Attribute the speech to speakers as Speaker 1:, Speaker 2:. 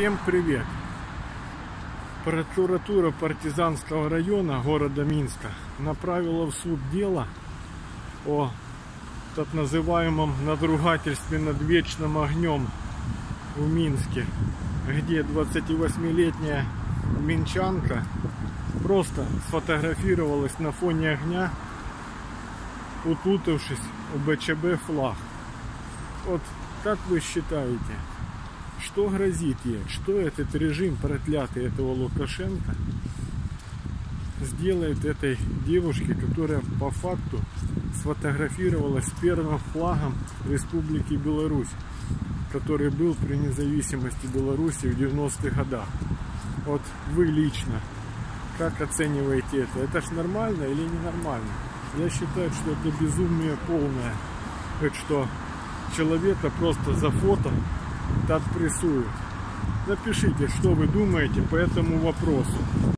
Speaker 1: Всем привет! Прокуратура Партизанского района города Минска направила в суд дело о так называемом надругательстве над вечным огнем в Минске, где 28-летняя минчанка просто сфотографировалась на фоне огня, укутавшись в БЧБ флаг. Вот как вы считаете, что грозит ей? Что этот режим проклятый этого Лукашенко сделает этой девушке, которая по факту сфотографировалась с первым флагом Республики Беларусь, который был при независимости Беларуси в 90-х годах? Вот вы лично как оцениваете это? Это ж нормально или ненормально? Я считаю, что это безумие полное. Это что человека просто за фото так прессуют. Напишите, что вы думаете по этому вопросу.